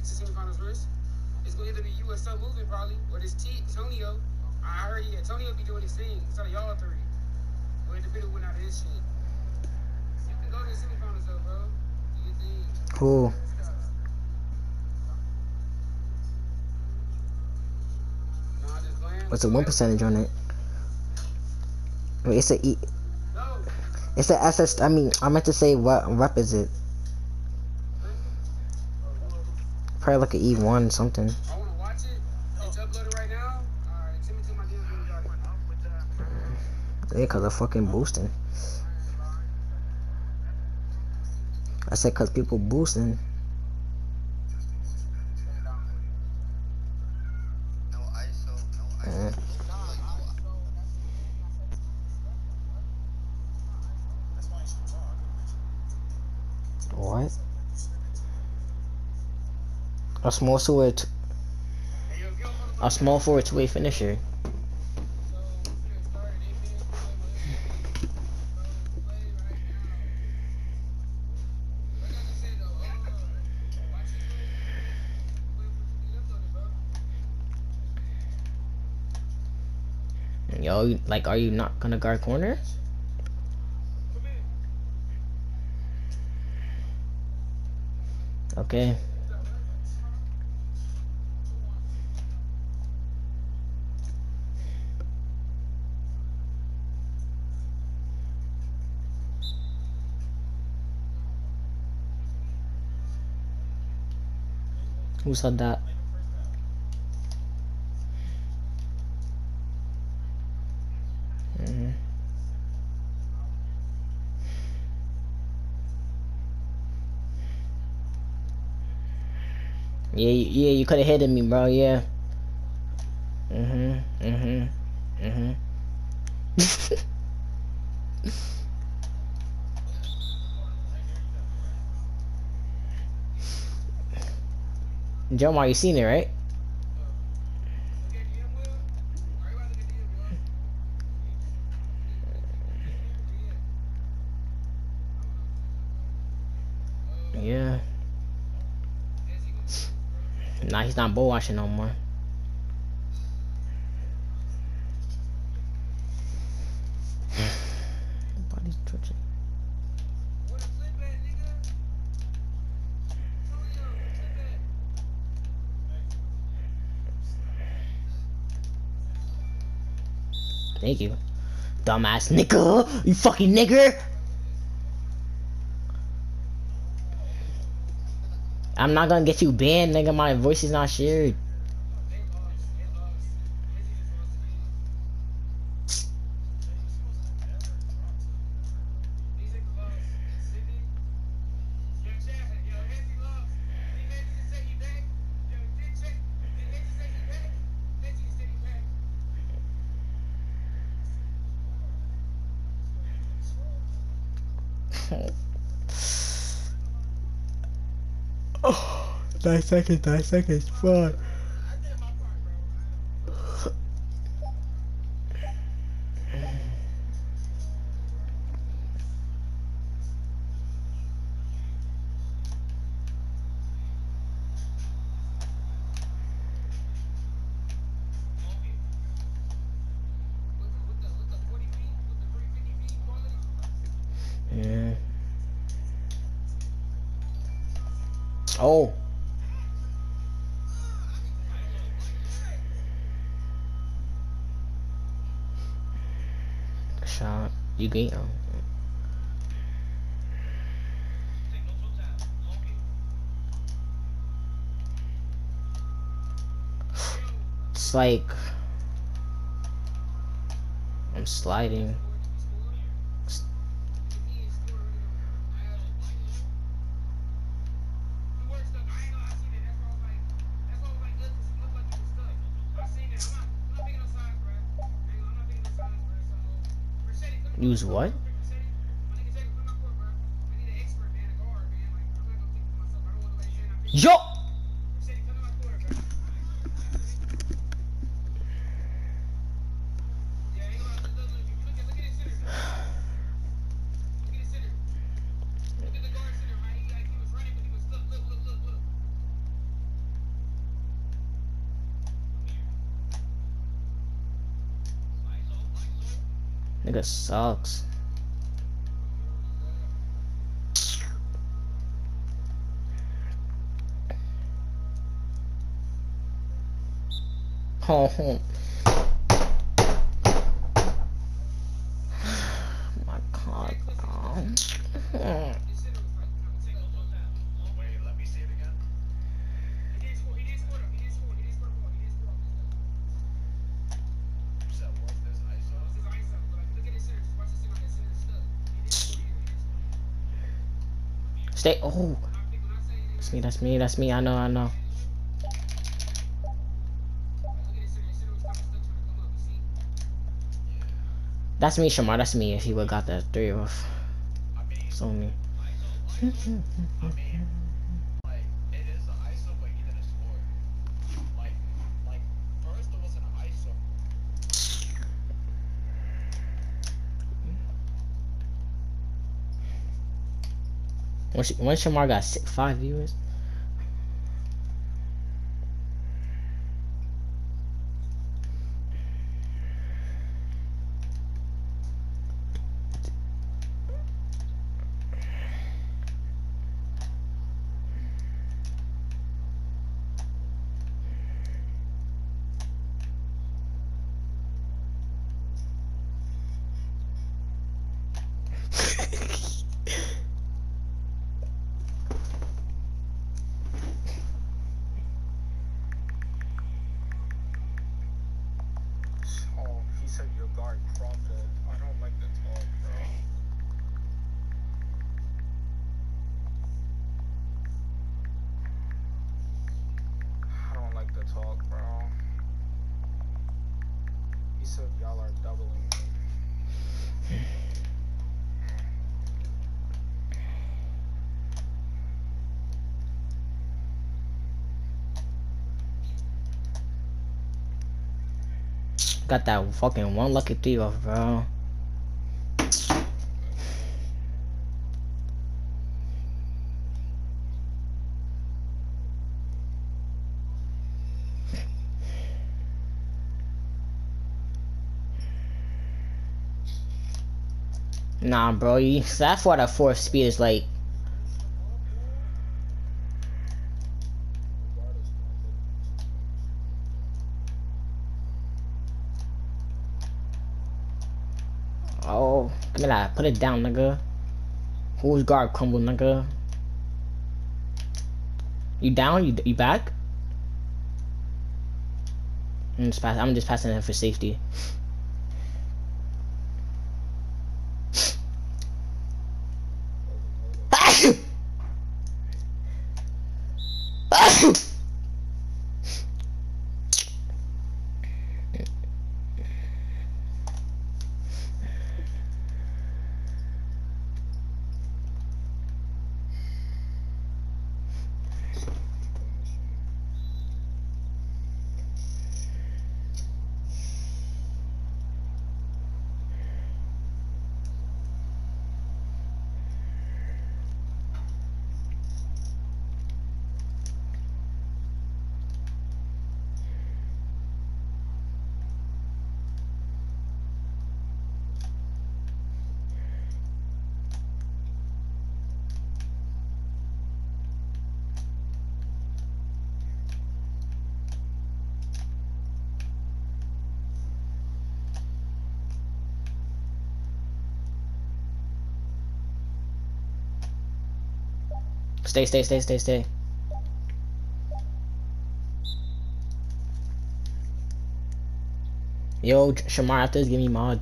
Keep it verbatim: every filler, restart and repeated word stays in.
to semifinals first. It's gonna either be you or some moving probably, or this T Tonio. I heard yeah, Tonio be doing his thing. So y'all three. We're in the middle win out of this shit. You can go to the semifinals though, bro. Do your thing. Cool. Nah, just playing. What's the win percentage on it? Wait, it's a E. No. It's a S S. I mean, I meant to say what rep is it? Probably like an E one something. I wanna watch it. It's uploaded right now. Alright, send me to my D Ms when you got it. Yeah, cause they're fucking boosting. I said cause people boosting. Uh, what? A small forward. A small forward two-way finisher. Yo, like, are you not gonna guard corner? Okay. Who said that? Mm-hmm. Yeah, yeah, you could have hit me, bro. Yeah. Mhm, mhm, mhm. Jomar, you seen it, right? Yeah. Nah, he's not bull watching no more. Body's twitching. Thank you. Dumbass nigga! You fucking nigger! I'm not gonna get you banned, nigga. My voice is not shared. Oh, nine seconds, nine seconds, fuck. Yeah. Oh. Shot. You get him. It's like I'm sliding. Use what? Yo! Nigga sucks. Oh, oh. My God. Oh. Oh. Stay. Oh, that's me. That's me. That's me. I know. I know. That's me, Shamar. That's me. If he would got that three off, it's on me. When, she, when Shamar got six, five viewers. Got that fucking one lucky three off, bro. Nah, bro. You, that's why the fourth speed is like. Oh, give me that. Put it down, nigga. Who's guard crumble, nigga? You down? You you back? I'm just pass. I'm just passing it for safety. Stay, stay, stay, stay, stay. Yo, Shamar, after this, give me mod.